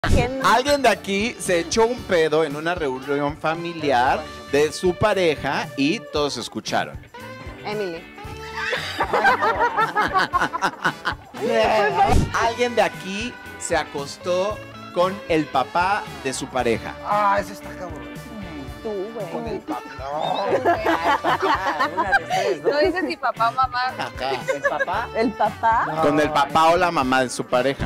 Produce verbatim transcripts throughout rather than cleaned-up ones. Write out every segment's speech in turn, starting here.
Alguien de aquí se echó un pedo en una reunión familiar de su pareja y todos escucharon. Emily. Alguien de aquí se acostó con el papá de su pareja. Ah, ese está cabrón. Tú, güey. Con el papá. Una de ustedes dos. No dices si papá o mamá. Acá. ¿El papá? ¿El papá? No. Con el papá o la mamá de su pareja.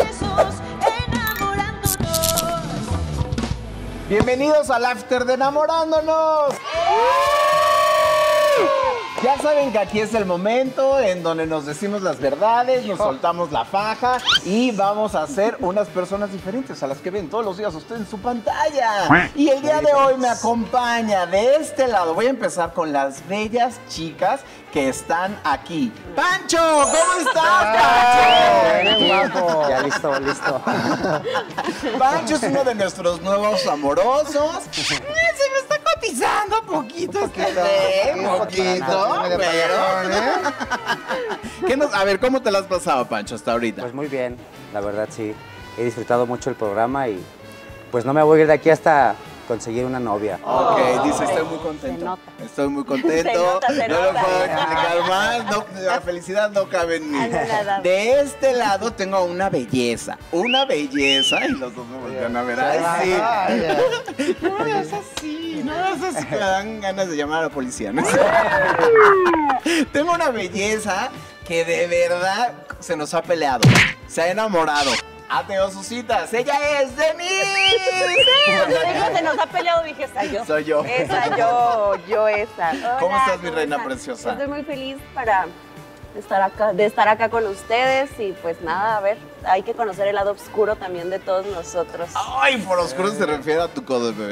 Bienvenidos al After de Enamorándonos. Ya saben que aquí es el momento en donde nos decimos las verdades, nos soltamos la faja y vamos a ser unas personas diferentes a las que ven todos los días usted en su pantalla. Y el día de hoy me acompaña de este lado. Voy a empezar con las bellas chicas que están aquí. ¡Pancho! ¿Cómo estás, Pancho? guapo. Ya listo, listo. Pancho es uno de nuestros nuevos amorosos. Se me está cotizando poquito este bebé, poquito, pero... ¿Qué nos, a ver, ¿cómo te la has pasado, Pancho, hasta ahorita? Pues muy bien, la verdad sí. He disfrutado mucho el programa y pues no me voy a ir de aquí hasta conseguir una novia. Ok, dice, estoy muy Se contento. nota. Estoy muy contento. Se nota, se no lo nota. puedo explicar más. No, la felicidad no cabe en mí. Anonadado. De este lado tengo una belleza. Una belleza. Y los dos me voltean a ver. Ay, sí. No me veas así. No me veas así que me dan ganas de llamar a la policía. ¿No? Tengo una belleza que de verdad se nos ha peleado. Se ha enamorado. Ha tenido sus citas. Ella es Denise. Cuando se nos ha peleado dije, esa yo. Soy yo. Esa yo, yo esa. ¿Cómo Hola, estás, mi reina están? preciosa? Estoy muy feliz para estar acá, de estar acá con ustedes y pues nada, a ver, hay que conocer el lado oscuro también de todos nosotros. Ay, por oscuro se refiere a tu codo, bebé.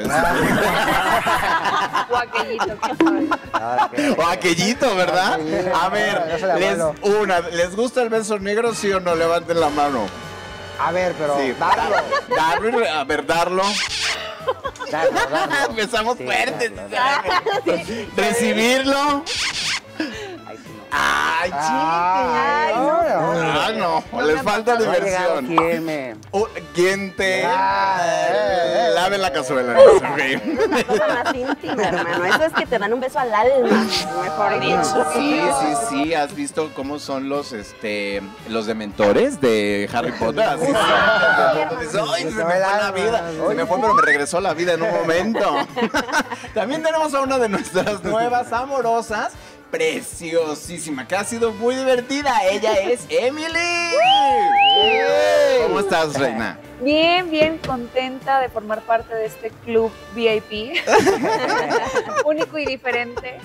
O aquellito, ¿qué sabes? Ahora que- O aquellito, ¿verdad? Aquellito. A ver, Yo se la les, vuelo. una, ¿les gusta el beso negro, sí o no? Levanten la mano. A ver, pero Sí. darlo. Darlo, y re- a ver, darlo. Darlo, darlo. Empezamos Sí, fuertes. darlo. Recibirlo. Ahí sí no. Ay, chique. Ay, no. Ah, no, les falta No ha llegado diversión. quien me... Uh, ¿Quién te Ah, eh, eh. lave la cazuela? Ok. Es una cosa más íntima, hermano. Eso es que te dan un beso al alma, mejor dicho. Sí, sí, sí. ¿Has visto cómo son los, este, los dementores de Harry Potter? Así se- Dices, ay, se me fue la vida. Se me fue, pero me regresó la vida en un momento. También tenemos a una de nuestras nuevas amorosas, preciosísima, que ha sido muy divertida. Ella es Emily. ¿Cómo estás, reina? Bien, bien contenta de formar parte de este club V I P. Único y diferente.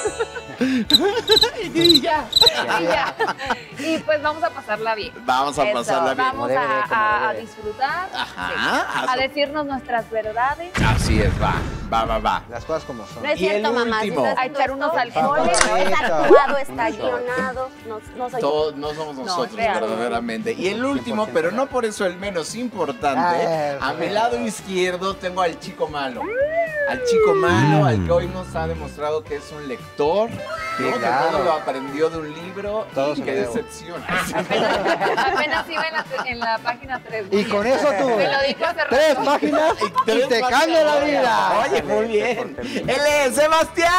Y ya, y ya. Y pues vamos a pasarla bien. Vamos a Eso, pasarla bien. Vamos debe de, a, como a- a debe. disfrutar, Ajá. sí, a decirnos nuestras verdades, Así es, va, va, va, va. Las cosas como son. No es Y el cierto, mamá. último. Si estás a echar unos haciendo esto, alcoholes. no es actuado, está guionado. No, no soy yo. Todos no somos nosotros, es real. verdaderamente. Y el último, cien por ciento pero no por eso el menos importante, Ah, a mi lado izquierdo tengo al chico malo. Al chico malo, al que hoy nos ha demostrado que es un lector, Sí, ¿no? Que claro. todo lo aprendió de un libro Todo y se que lo debo. decepciona. apenas, apenas iba en la, en la página tres. Y con eso tú. Me lo dijo hace Tres rato. páginas y te cambia la vida. Oye, muy bien. Él es Sebastián.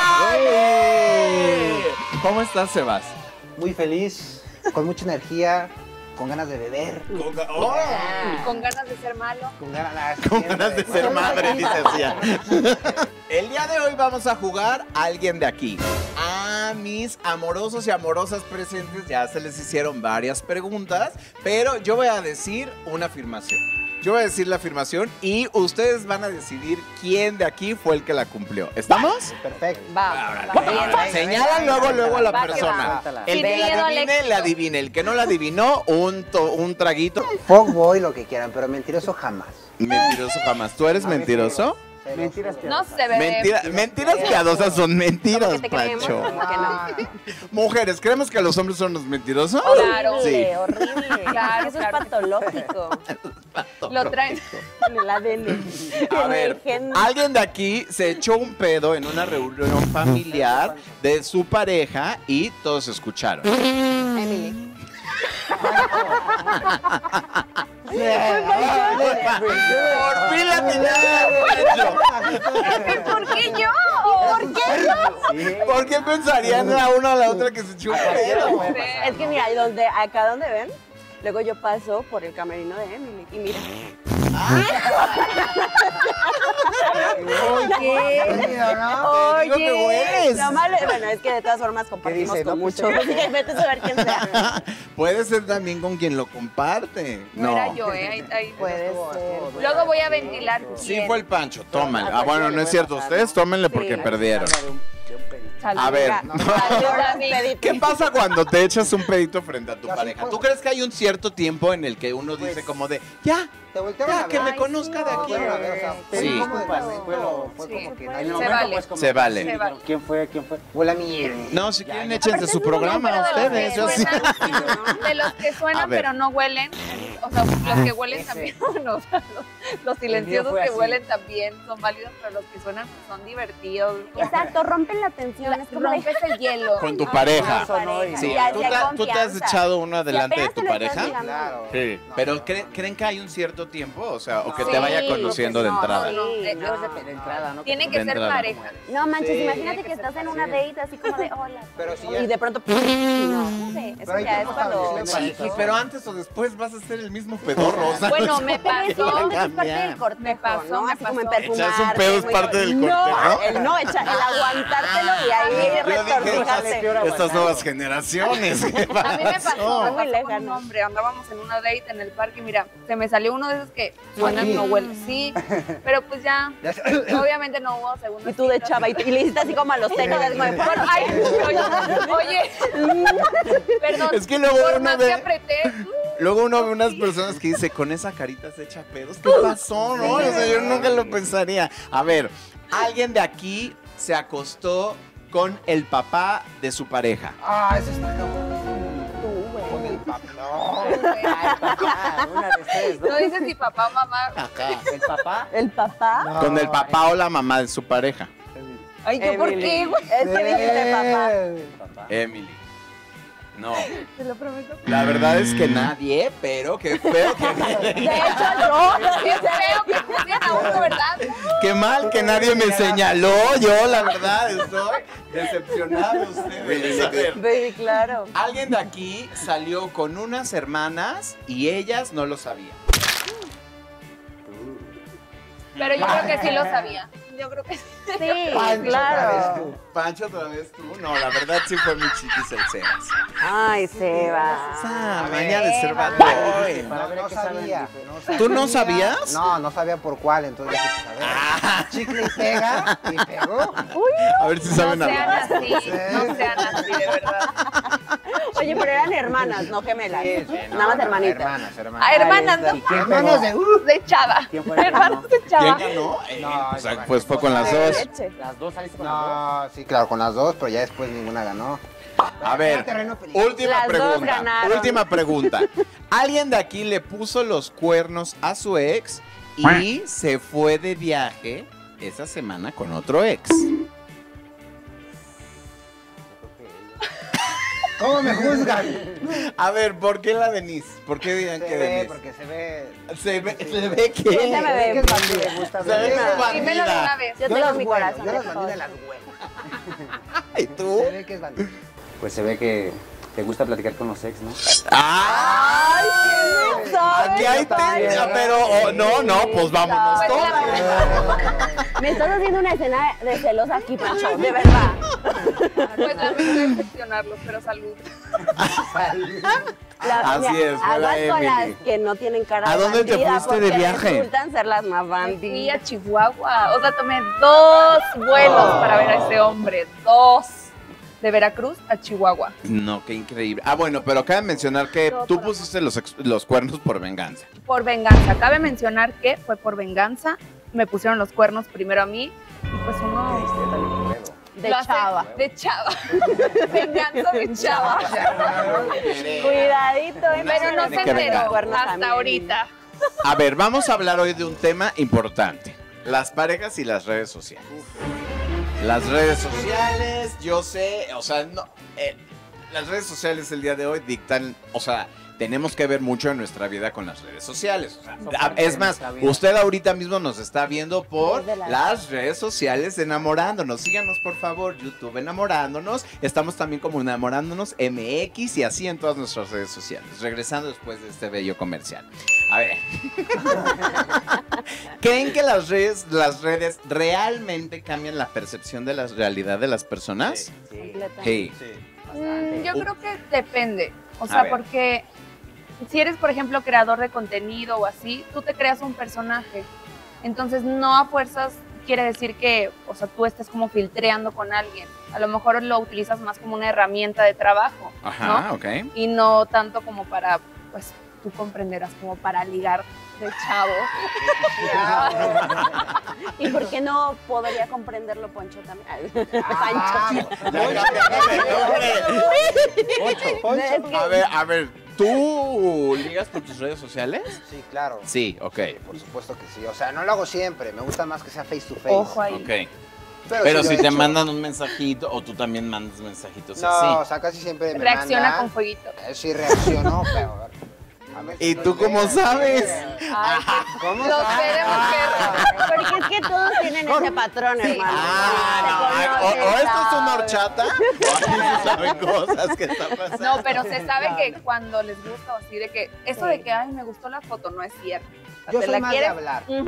¿Cómo estás, Sebas? Muy feliz, con mucha energía, con ganas de beber, Oh, Con ganas de ser malo. con ganas, con ganas de ser madre, dice así. El día de hoy vamos a jugar a alguien de aquí. A mis amorosos y amorosas presentes ya se les hicieron varias preguntas, pero yo voy a decir una afirmación. Yo voy a decir la afirmación y ustedes van a decidir quién de aquí fue el que la cumplió. ¿Estamos? Perfecto. Va, va, bien. Señalan luego, luego a la Va que persona. va. El Sin que la miedo al adivine, éxito. la adivine. El que no la adivinó, un, to- un traguito. Fuckboy, lo que quieran, pero mentiroso jamás. Mentiroso jamás. ¿Tú eres mentiroso? Mentiras No se ve. Mentira, mentiras piadosas son mentiras, Como que te creemos, Pacho. como que no. Mujeres, ¿creemos que los hombres son los mentirosos? Claro. Sí. Horrible, horrible. Claro, Eso es claro. patológico. Lo traen. En el A D N. A En ver, el gen. Alguien de aquí se echó un pedo en una reunión familiar de su pareja y todos escucharon. Emily. Por fin la tenía. ¿Por qué yo? ¿Por qué yo? ¿Por qué pensarían la una a la otra que se echó un pedo? Es que mira, donde, acá donde ven, luego yo paso por el camerino de Emily y mira. Oye, Te digo que hueles. no malo, bueno, es que de todas formas compartimos dice? con No, pues, muchos, así que vete a saber quién sea. Puede ser también con quien lo comparte. No, era yo, ¿eh? Ahí, ahí. Puede ser. Luego voy a ventilar. Sí bien. fue el Pancho, tómale. Ah, bueno, no es cierto. Ustedes tómenle porque Sí. perdieron. Salud. A ver, Salud, amiga. ¿qué pasa cuando te echas un pedito frente a tu Ya, sí, pareja? pues. ¿Tú crees que hay un cierto tiempo en el que uno dice Pues, como de, ya, Te voltearon ya, a que ver. me conozca de aquí? Voltearon a ver, o sea, Sí. fue como de- Fue fue lo- fue Sí. como que En no el hay- momento, vale. pues, como Se vale. Se vale. ¿Quién fue? ¿Quién fue? Huele a mierda. No, si quieren, ya. échense Aparte su es un programa número de ustedes. Yo los sí. que suenan, de los que A suenan ver. pero no huelen, o sea, los que huelen ese. también, no, o sea, los, los silenciosos fue que así. huelen también son válidos, pero los que suenan pues, son divertidos. Exacto, rompen la tensión. La- Es como de- rompes el hielo. Con tu ¿no? pareja. Con tu pareja. Sí, Y así ¿tú hay te, tú te has confianza. echado uno Si adelante de apenas tu te lo estás pareja? ligando. Claro. Sí, No, pero no. ¿creen, ¿creen que hay un cierto tiempo? O sea, o que Sí, te vaya conociendo de no, entrada. sí, No, eh, no. De, de entrada, ¿no? Tiene De que ser entrada. pareja. No manches, Sí. imagínate Tiene que que estás ser en una pareja. date así como de hola. Pero si ya- Y de pronto, no, no sé, eso Pero hay ya que es cuando... establecer Sí, pero antes o después vas a ser el mismo pedorro. O sea, Bueno, no me se Pero va es que pasó. a es parte cambiar. del cortejo, Me pasó, ¿no? me Así como en pasó. perfumarte. Echarse un pedo es muy- parte del No, cortejo. el no, echa- el aguantártelo y ahí Yo dije, retorcijarse. estas, estas nuevas generaciones. ¿qué A mí me pasó, pasó? me Muy pasó con un lejano. hombre, andábamos en una date en el parque y mira, se me salió uno de esos que suenan, no huelen, sí, pero pues ya, Ya sé. obviamente no hubo segunda Y tú de cita. chava, y, y le hiciste así como a los tenis, como de, Bueno, ay, oye, oye, perdón, Es que luego por uno más ve- que apreté, Luego uno ve unas personas que dice, con esa carita se echa pedos. ¿Qué pasó, no? O sea, yo nunca lo pensaría. A ver, alguien de aquí se acostó con el papá de su pareja. Ah, eso está cabrón. tú, güey. Con el papá. No. Ay, papá, una de ustedes, ¿no? no dices si papá o mamá, El papá. ¿El papá? No. Con el papá o la mamá de su pareja. ay, ¿yo por Emily. qué, güey? Es que dijiste papá. Eh, Papá. Emily. No, Te lo prometo. la verdad es que nadie, pero qué feo que... De hecho, yo. Qué feo que juzguen a uno, ¿verdad? Qué mal que nadie me señaló. Yo, la verdad, estoy decepcionado de ustedes. A ver, Baby, claro. alguien de aquí salió con unas hermanas y ellas no lo sabían. Pero yo creo que sí lo sabía. Yo creo que sí. Sí, Pancho, claro. otra vez tú. Pancho, otra vez tú. No, la verdad sí fue muy chiquis el Sebas. Ay, Seba. Ah, mañana de ser bad Para No, ver no qué saben sabía. diferente. no sabía. ¿Tú no sabías? No, no sabía por cuál, entonces ya quise saber. Chicle y pega, y pegó. A ver si saben No sean hablar. así, no sean así, de verdad. Oye, pero eran hermanas, no gemelas. Sí, sí, no, Nada más no, hermanitas. Hermanas, hermanas. Ah, hermanas, Ahí está. ¿no? ¿Y quién Hermanos pegó? de uh. De chava. ¿Quién fue el que Hermanos ganó? de ¿Quién chava. ganó? Eh, No, pues, yo ah, gané. pues fue con las De dos. leche. Las dos saliste con las dos. No, sí, claro, con las dos, pero ya después ninguna ganó. A ver, Terreno peligroso. última Las dos pregunta. ganaron. Última pregunta. ¿Alguien de aquí le puso los cuernos a su ex y se fue de viaje esa semana con otro ex? ¿Cómo me juzgan? A ver, ¿por qué la Denise? ¿Por qué dirán Se que ve, Denise? porque se ve. Se ve, se ve que... Cuéntame, Es que es baby. bandida. Me gusta Se ve que ver. es Dímelo de una bandida. vez. Yo Yo tengo las mi huelo, corazón. yo las de bandidas joder. las huelo. ¿Y tú? Se ve que es bandida. Pues se ve que te gusta platicar con los ex, ¿no? ¡Ay! ¿Sabes? Aquí hay técnica, pero... oh, no, no, pues vámonos Pues todos. la Me estás haciendo una escena de celos aquí, Pancho, de verdad. Pues lamento decepcionarlos, pero salud. La- Así mira, es, fue la aguas con las Emily. que no tienen cara ¿A de dónde te bandida, fuiste de porque viaje? resultan ser las más Fui bandidas. a Chihuahua. O sea, tomé dos vuelos para ver a ese hombre. Dos. De Veracruz a Chihuahua. No, qué increíble. Ah, bueno, pero cabe mencionar que Todo tú por pusiste los, ex- los cuernos por venganza. Por venganza. Cabe mencionar que fue por venganza. Me pusieron los cuernos primero a mí. Y pues uno. De lo hace chava. De chava. Venganza de chava. Cuidadito, ¿eh? Pero no tiene se que vengar. enteró Cuernos hasta también. ahorita. A ver, vamos a hablar hoy de un tema importante. Las parejas y las redes sociales. Las redes sociales, yo sé, o sea, no, eh, las redes sociales el día de hoy dictan, o sea, tenemos que ver mucho en nuestra vida con las redes sociales. O sea, Eso a- parte es de más, nuestra vida. usted ahorita mismo nos está viendo por Desde las- las redes sociales de Enamorándonos. Síganos, por favor, YouTube Enamorándonos. Estamos también como Enamorándonos M X y así en todas nuestras redes sociales. Regresando después de este bello comercial. A ver. ¿Creen que las redes, las redes realmente cambian la percepción de la realidad de las personas? Sí, Completamente. Sí. Mm, yo Uh. creo que depende. O A sea, ver. porque si eres, por ejemplo, creador de contenido o así, tú te creas un personaje. Entonces, no a fuerzas quiere decir que, o sea, tú estés como filtreando con alguien. A lo mejor lo utilizas más como una herramienta de trabajo, Ajá, ¿no? ok. Y no tanto como para, pues, tú comprenderás, como para ligar de chavo. ¿Y por qué no podría comprenderlo Poncho también? Ah, Pancho. Es que- A ver, a ver, ¿tú ligas por tus redes sociales? Sí, claro. Sí, ok. Por supuesto que sí. O sea, no lo hago siempre. Me gusta más que sea face to face. Ojo ahí. Ok. Pero, Pero sí si lo he te hecho. mandan un mensajito o tú también mandas mensajitos No, o así. sea, casi siempre me Reacciona manda. con fueguito. Eh, Sí, reaccionó, pero... a ver, a ver si ¿Y lo tú cómo lees. sabes? Ay, ¿Cómo Lo sabes? sé de mujer. Porque es que todos tienen ese patrón, hermano. Ah, Se no, o, conoce, o esto es una sabe. horchata, o aquí se saben cosas que están pasando. No, pero se sabe que cuando les gusta o así, de que eso de que, ay, me gustó la foto, no es cierto. O sea, Yo te soy la más quieres. de hablar. Ujú.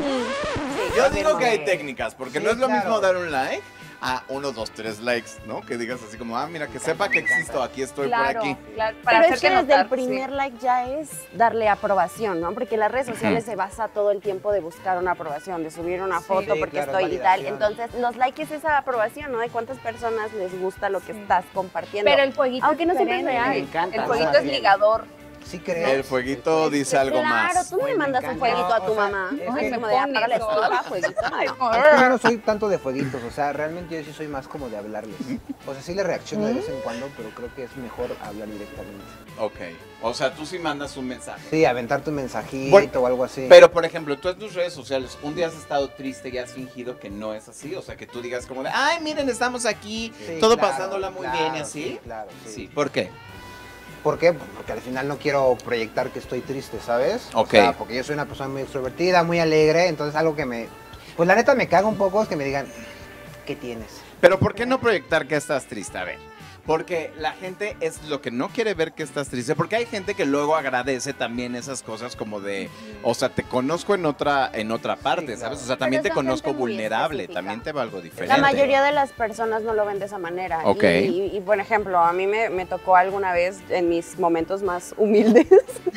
Yo digo que hay técnicas, porque Sí, no es lo claro. mismo dar un like a uno, dos, tres likes, ¿no? Que digas así como, ah, mira, que sepa que existo, aquí estoy Claro, por aquí. claro, para Pero es que hacerte desde el notar, primer sí. like ya es darle aprobación, ¿no? Porque las redes sociales Ujú. se basa todo el tiempo de buscar una aprobación, de subir una Sí. foto Sí, porque claro, estoy y tal. validación. Entonces, los likes es esa aprobación, ¿no? De cuántas personas les gusta lo que Sí. estás compartiendo. Pero el jueguito Aunque es no siempre es diferente. real. Me encanta. El ¿no? jueguito Más es bien. ligador. Sí crees. El fueguito dice algo Claro, más. tú no le Pues me mandas un encanta. fueguito a tu O sea, mamá. es Ay, que- como de apaga la Eso. estufa, fueguito. Ay, Es que yo no soy tanto de fueguitos, o sea, realmente yo sí soy más como de hablarles. O sea, sí le reacciono de vez en cuando, pero creo que es mejor hablar directamente. Ok. O sea, tú sí mandas un mensaje. Sí, aventarte un mensajito Bueno, o algo así. Pero, por ejemplo, tú en tus redes sociales, un día has estado triste y has fingido que no es así. O sea, que tú digas como de, ay, miren, estamos aquí, Sí, todo claro, pasándola muy claro, bien y así. Sí, claro, sí. Sí, ¿por qué? ¿Por qué? Pues porque al final no quiero proyectar que estoy triste, ¿sabes? Ok. O sea, porque yo soy una persona muy extrovertida, muy alegre, entonces algo que me... Pues la neta me caga un poco es que me digan, ¿qué tienes? Pero ¿por qué no proyectar que estás triste? A ver. Porque la gente es lo que no quiere ver que estás triste. Porque hay gente que luego agradece también esas cosas como de, o sea, te conozco en otra, en otra parte, claro. ¿sabes? O sea, también te Pero es conozco gente muy vulnerable, específica. también te va algo diferente. La mayoría de las personas no lo ven de esa manera. Ok. Y, y, y, por ejemplo, a mí me, me tocó alguna vez en mis momentos más humildes,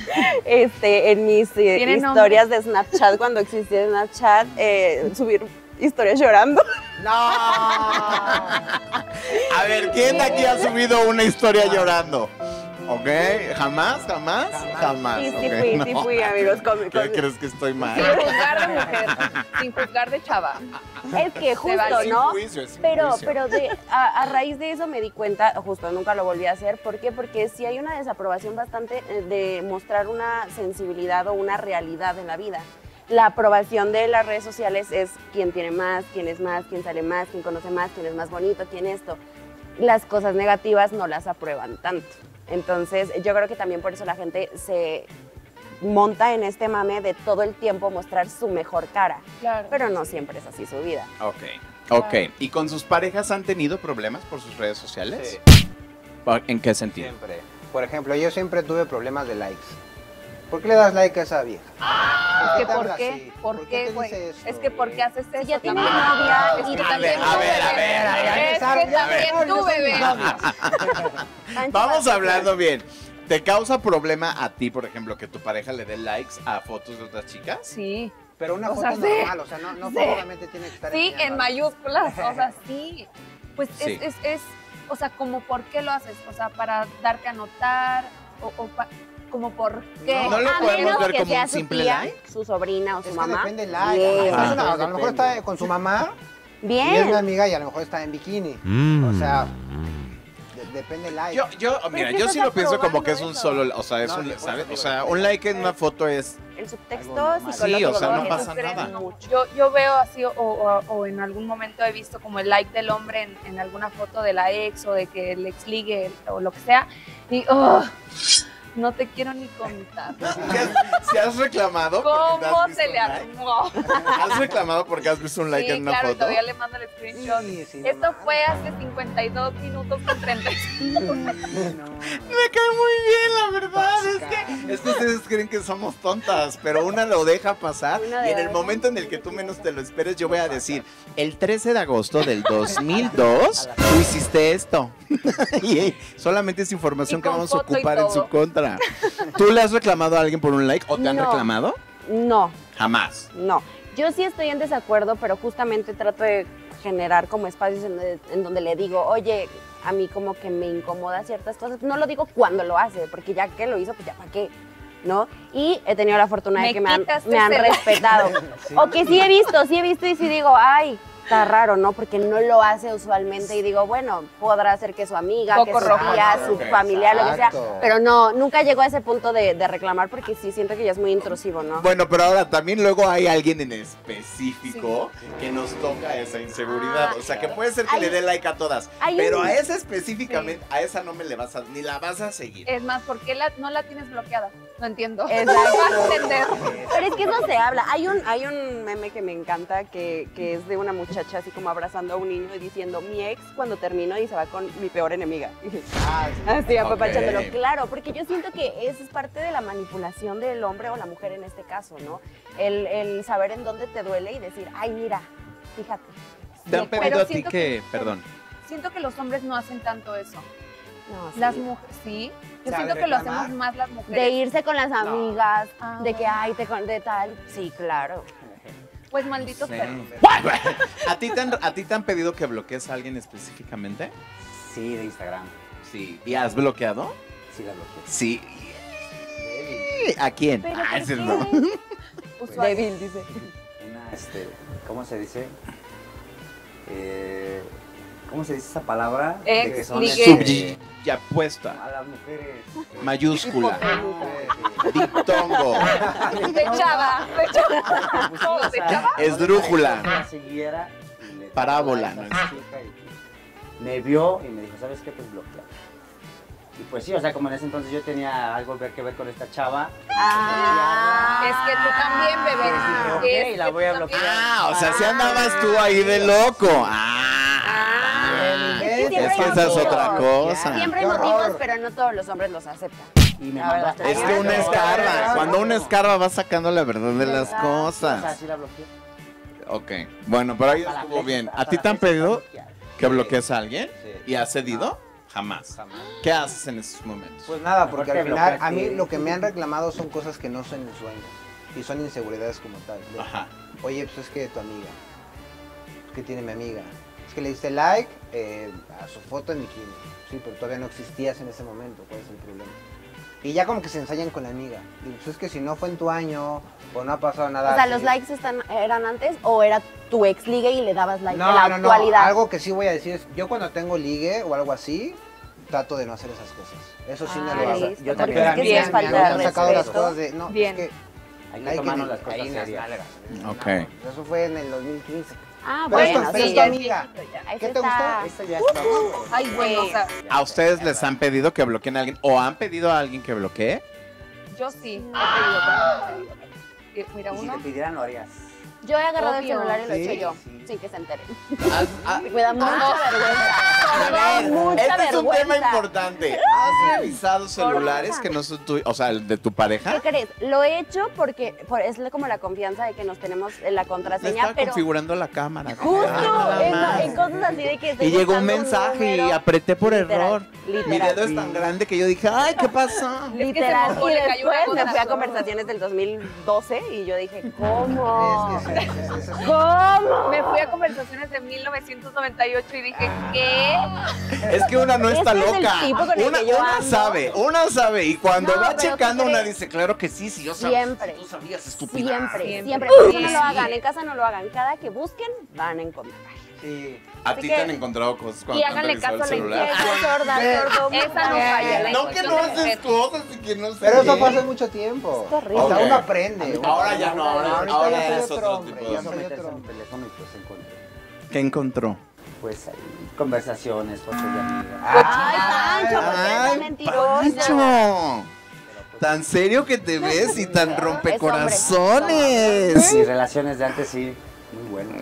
este, en mis eh, ¿Tiene historias de Snapchat, cuando existía Snapchat, eh, subir historias llorando. ¡No! A ver, ¿quién de aquí ha subido una historia llorando? ¿Ok? ¿Jamás? ¿Jamás? Jamás. Sí, sí ok, fui, no. sí fui, amigos. Con, ¿Qué con- crees que estoy mal? Sin juzgar de mujer, sin juzgar de chava. Es que justo, vale. Sin ¿no? juicio, sin Pero, juicio. pero de, a, a raíz de eso me di cuenta, justo nunca lo volví a hacer. ¿Por qué? Porque sí hay una desaprobación bastante eh, de mostrar una sensibilidad o una realidad en la vida. La aprobación de las redes sociales es quién tiene más, quién es más, quién sale más, quién conoce más, quién es más bonito, quién esto. Las cosas negativas no las aprueban tanto. Entonces, yo creo que también por eso la gente se monta en este mame de todo el tiempo mostrar su mejor cara. Claro. Pero no siempre es así su vida. Ok, ok. ¿Y con sus parejas han tenido problemas por sus redes sociales? Sí, ¿En qué sentido? siempre. Por ejemplo, yo siempre tuve problemas de likes. ¿Por qué le das like a esa vieja? Es que te ¿por habla qué? así? ¿Por ¿Por qué, qué güey? dice eso? Es que ¿por qué haces eso? ya tienes también? novia Es y que a también ver, tú, a ver, a bebé. ver, a ver, Es a que ver, a también ver. tú, bebé. Pancho, Vamos hablando bien. ¿Te causa problema a ti, por ejemplo, que tu pareja le dé likes a fotos de otras chicas? Sí, Pero una O foto sea, sí. normal, o sea, no, no Sí. solamente tiene que estar sí, enseñando en algo. mayúsculas, o sea, sí. Pues Sí. Es, es, es, o sea, como ¿por qué lo haces? O sea, para darte a notar, o, o pa- como ¿por qué? No lo a podemos menos ver que como sea un su simple tía, like. su sobrina o su Es que mamá. depende del like. Bien. A, lo mejor- Ajá. a lo mejor está con su mamá y es mi Bien. amiga y a lo mejor está en bikini. O sea, de- depende del like. Yo, yo, mira, es que yo estás sí lo pienso como aprobando que es un eso. solo, o sea, es No, un, por eso ¿sabes? digo, O sea, depende. un like en una foto es, El subtexto Algo normal. psicológico. Sí, o sea, no que pasa tú crees nada. mucho. Yo, yo veo así, o, o- o en algún momento he visto como el like del hombre en, en alguna foto de la ex o de que el ex ligue o lo que sea, y oh, No te quiero ni contar. ¿Si has reclamado? porque te has ¿Cómo visto se un le like? armó? ¿Has reclamado porque has visto un like Sí, en una claro, foto? todavía le mando el screenshot. Sí, sí, no Esto mames. fue hace cincuenta y dos minutos con treinta y cinco. Me cae muy bien, la verdad. Es que, es que ustedes creen que somos tontas, pero una lo deja pasar Una de y en el las- momento en el que tú menos te lo esperes, yo voy a decir, el trece de agosto del dos mil dos, tú hiciste esto. Y solamente es información Y que con vamos a foto y ocupar en su todo. contra. ¿Tú le has reclamado a alguien por un like o te han No. reclamado? No, Jamás. no. Yo sí estoy en desacuerdo, pero justamente trato de generar como espacios en, donde- en donde le digo, oye, a mí como que me incomoda ciertas cosas. No lo digo cuando lo hace, porque ya que lo hizo, pues ya para qué, ¿no? Y he tenido la fortuna de Me que me han, quitaste me han ese- respetado. O que sí he visto, sí he visto y sí digo, ay, está raro, ¿no? Porque no lo hace usualmente y digo, bueno, podrá ser que su amiga, que Foco su rojo. tía, su familiar, lo que sea. Exacto. Pero no, nunca llegó a ese punto de, de reclamar porque sí siento que ya es muy intrusivo, ¿no? Bueno, pero ahora también luego hay alguien en específico que nos toca esa inseguridad. Ah, O sea, que puede ser que hay- le dé like a todas, hay pero un- a esa específicamente, a esa no me le vas a, ni la vas a seguir. Es más, ¿por qué la- no la tienes bloqueada? No entiendo. Exacto. No vas a entender. Pero es que eso se habla. Hay un, hay un meme que me encanta que, que es de una muchacha así como abrazando a un niño y diciendo, mi ex cuando termino y se va con mi peor enemiga. Ah, sí. Así, apapachándolo. Ok. Claro, porque yo siento que eso es parte de la manipulación del hombre o la mujer en este caso, ¿no? El, el saber en dónde te duele y decir, ay, mira, fíjate. ¿Te han Pero pedido a ti siento que, que- perdón, Siento que los hombres no hacen tanto eso. No, sí. Las mujeres, sí. Yo O sea, siento de que lo reclamar. hacemos más las mujeres. De irse con las amigas, Ah. de que, ay, te con- de tal. Sí, claro. Pues malditos Sí. perros. ¿A ti, te han, ¿a ti te han pedido que bloquees a alguien específicamente? Sí, de Instagram. Sí. ¿Y has bloqueado? Sí, la bloqueé. Sí. ¿A quién? Pero Ah, ¿por ese qué? no. Usuario. Débil, dice. Una, este, ¿cómo se dice? Eh, ¿Cómo se dice esa palabra? Ex, De que son, ligue. este, Subyapuesta. a las mujeres. eh, Mayúscula. eh, Diptongo. De chava. De chava. pues sí, ¿Cómo? o ¿De sea, chava? Esdrújula. que la siguiera y le- Parábola, a esa ¿no? chica y me vio y me dijo, ¿sabes qué? Pues bloquea. Y pues sí, o sea, como en ese entonces yo tenía algo que ver con esta chava. Ah. Es que tú también, bebé. dije, ok, Es la que voy tú a también. bloquear. Ah, o sea, si andabas tú ahí de loco. Ah. Ah, es que Es siempre que hay esa es motivos. otra cosa. Siempre hay Qué motivos, horror. pero no todos los hombres los aceptan. Y me La mandó verdad. hasta Es que una Ay, escarba. no. Cuando una escarba va sacando la verdad de las Exacto. O sea, cosas. sí la bloqueé. Ok. Bueno, pero ahí Hasta la estuvo fecha- bien. hasta ¿A ti la te han fecha está pedido bloqueada. que Sí. bloquees a alguien? Sí. ¿Y has cedido? Jamás. Jamás. ¿Qué haces en esos momentos? Pues nada, Mejor porque que al final bloqueas a mí que- lo que me han reclamado son cosas que no son en sueño y son inseguridades como tal. De, Ajá. Oye, pues es que tu amiga, ¿qué tiene mi amiga? Es que le diste like eh, a su foto en bikini. Sí, pero todavía no existías en ese momento. ¿Cuál es el problema? Y ya como que se ensayan con la amiga. Digo, pues es que si no fue en tu año o no ha pasado nada. O sea, así- ¿los likes están, eran antes o era tu ex ligue y le dabas like No, en la no, no. actualidad? Algo que sí voy a decir es, yo cuando tengo ligue o algo así, trato de no hacer esas cosas. Eso sí me Ay, lo hago. listo, Yo porque también. es que sí Bien, es falta me de han sacado las respeto. cosas de, no, Bien. es que Hay que like tomarnos en- las cosas ahí en las serias. nalgas. Ok. No, eso fue en el dos mil quince. Ah, Pero bueno, esto- sí, pero esto, ya es amiga, viejito ya. Ese ¿qué te está- gustó? Esto ya está. Ay, bueno, o sea, ¿A ustedes les han pedido que bloqueen a alguien? ¿O han pedido a alguien que bloquee? yo sí. He pedido, pero no he pedido. Eh, Mira, Y si uno. te pidieran, lo harías. Yo he agarrado el Obvio. celular y lo he Sí, hecho yo, sí. sin que se enteren. ¿Has- ah, Me da mucha vergüenza. Me da ver, mucha este es un vergüenza. tema importante. ¿Has revisado celulares Porfa. que no son tuyos? O sea, el de tu ¿Qué pareja. crees? Lo he hecho porque por- es como la confianza de que nos tenemos en la Le contraseña, estaba pero configurando la cámara. justo Nada en, más. en cosas así de que estoy Y llegó un buscando mensaje y número. apreté por Literal, error. literal. Mi dedo es tan grande que yo dije, ay, ¿qué pasó? Literal. mojó, Y le cayó una después me gota. fui a conversaciones del dos mil doce y yo dije, ¿cómo? Es que sí, es- es- es- ¿Cómo? Me fui a conversaciones de mil novecientos noventa y ocho y dije, ¿qué? Es que una no está Este es el loca. tipo con el Una, que yo una ando. sabe, una sabe. Y cuando No, va pero ¿qué checando, una crees? dice, claro que sí, sí, yo sabía. Siempre. Tú sabías, estúpida. Siempre, Siempre. siempre. En casa no Sí. lo hagan, en casa no lo hagan. Cada que busquen, van a encontrar. sí. A Así ti que- te han encontrado cosas cuando Y te han háganle revisado caso a el la celular. Ciego, sorda, sordo, Esa no muda. falla, la No que no haces cosas y que no sé. Pero eso pasa mucho tiempo. Es terrible. O sea, Ok. uno aprende. Ahora ya no, ahora, Ahorita ahora ya soy es otro otro hombre, tipo ya de... soy Meterse otro en hombre. el teléfono y pues encontré. ¿Qué encontró? Pues ahí, conversaciones, fotos de amigas. Ay, Pancho, ¿por qué Ay, tan mentiroso? Pancho. Tan serio que te ves y tan Es rompecorazones. Mis relaciones de antes sí, muy buenas.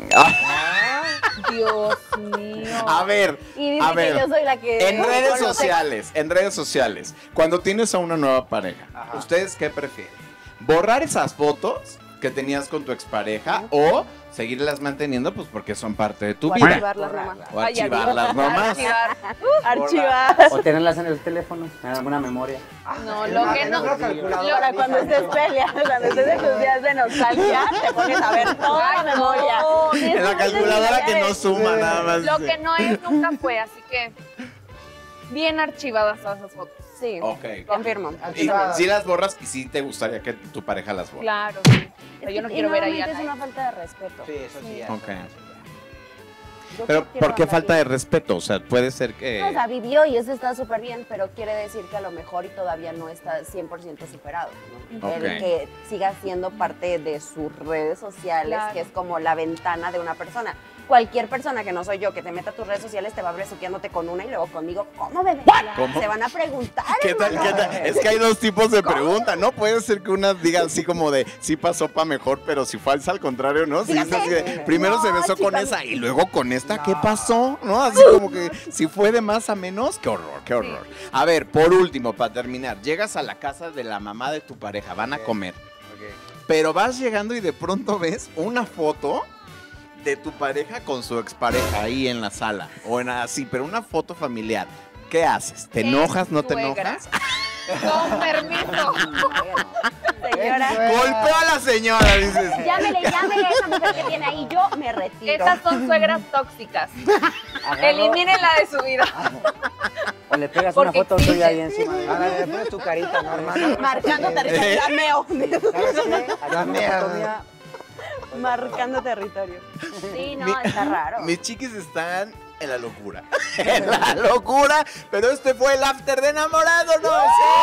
Dios mío. A ver, Y dice a que ver. yo soy la que... En redes conoce. sociales, en redes sociales, cuando tienes a una nueva pareja, Ajá. ¿ustedes qué prefieren? ¿Borrar esas fotos que tenías con tu expareja o seguirlas manteniendo pues porque son parte de tu O vida? archivarlas nomás. O archivarlas nomás. Archivar. Archivar. O tenerlas en el teléfono, en alguna memoria. No, lo que no. Ahora, cuando estés peleando, cuando estés en tus días de nostalgia, te pones a ver toda la Ay, memoria. no. En la calculadora que no suma nada más. Lo que no es nunca fue, así que bien archivadas todas esas fotos. Sí, Ok. confirmo. Y si las borras y si te gustaría que tu pareja las borre. Claro, sí. O sea, yo no Y quiero ver ahí a nuevamente es nadie. una falta de respeto. Sí, eso sí. ya, Ok. eso ya. Yo Pero sí quiero ¿por qué hablar falta de bien. respeto? O sea, puede ser que... No, o sea, vivió y eso está súper bien, pero quiere decir que a lo mejor y todavía no está cien por ciento superado, ¿no? Ok. El que siga siendo parte de sus redes sociales, Claro. que es como la ventana de una persona. Cualquier persona que no soy yo, que te meta a tus redes sociales, te va besuqueándote con una y luego conmigo, ¿cómo bebé? ¿Cómo? Se van a preguntar, ¿Qué tal, hermano. qué tal? Es que hay dos tipos de preguntas, ¿no? Puede ser que una diga así como de, sí pasó pa' mejor, pero si falsa al contrario, ¿no? Si dice Fíjate. así de, primero No, se besó con chicas. esa y luego con esta, ¿qué No. pasó? ¿No? Así como que si fue de más a menos, qué horror, qué horror. A ver, por último, para terminar, llegas a la casa de la mamá de tu pareja, van a Ok. comer, Ok. pero vas llegando y de pronto ves una foto de tu pareja con su expareja ahí en la sala, o en así, pero una foto familiar. ¿Qué haces? ¿Te Es enojas? ¿No te suegra. enojas? Con permiso. Señora, Golpeo a la señora, dices. llámele, llámele a esa mujer que tiene ahí, yo me retiro. Estas son suegras tóxicas. Agarro- Elimínenla de su vida. O le pegas Porque una foto existe. tuya ahí encima. A ver, le pones tu carita, ¿no, hermano? Marcando Eh. territorio. Lameo. ¿Sabes qué? Agarro una foto mía. Marcando territorio. Sí, no, Mi- está raro. Mis chiquis están en la locura. En la locura. Pero este fue el after de enamorados. ¿No?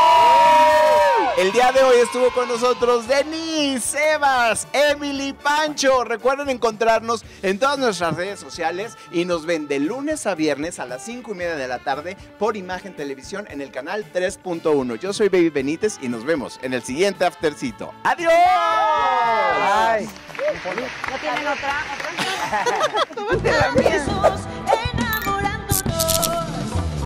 ¡Sí! El día de hoy estuvo con nosotros Denise, Sebas, Emily, Pancho. Recuerden encontrarnos en todas nuestras redes sociales y nos ven de lunes a viernes a las cinco y media de la tarde por Imagen Televisión en el canal tres punto uno. Yo soy Baby Benítez y nos vemos en el siguiente aftercito. ¡Adiós! Ay. ¿No tienen otra? ¿Otra?